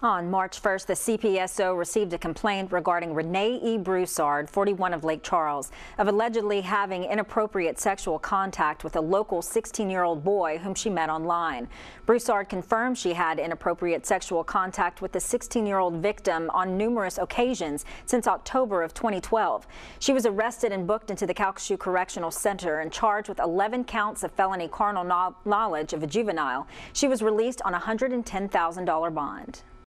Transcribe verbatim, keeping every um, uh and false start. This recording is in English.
On March first, the C P S O received a complaint regarding Renee E. Broussard, forty-one, of Lake Charles, of allegedly having inappropriate sexual contact with a local sixteen-year-old boy whom she met online. Broussard confirmed she had inappropriate sexual contact with the sixteen-year-old victim on numerous occasions since October of twenty twelve. She was arrested and booked into the Calcasieu Correctional Center and charged with eleven counts of felony carnal knowledge of a juvenile. She was released on a one hundred ten thousand dollar bond.